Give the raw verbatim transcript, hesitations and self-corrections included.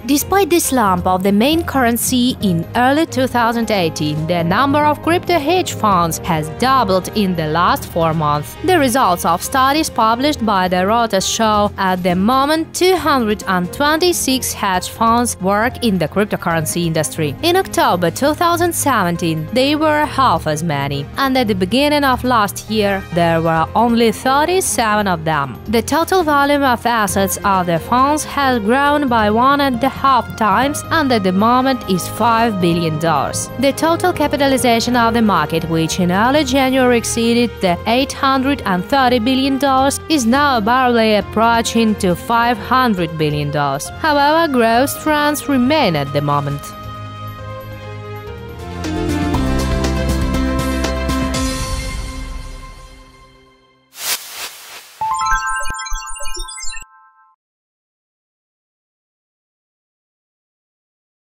Despite the slump of the main currency in early two thousand eighteen, the number of crypto hedge funds has doubled in the last four months. The results of studies published by the Reuters show at the moment two hundred twenty-six hedge funds work in the cryptocurrency industry. In October two thousand seventeen, they were half as many, and at the beginning of last year, there were only thirty-seven of them. The total volume of assets of the funds has grown by one and a half times and at the moment is five billion dollars. The total capitalization of the market, which in early January exceeded the eight hundred thirty billion dollars, is now barely approaching to five hundred billion dollars. However, growth trends remain at the moment.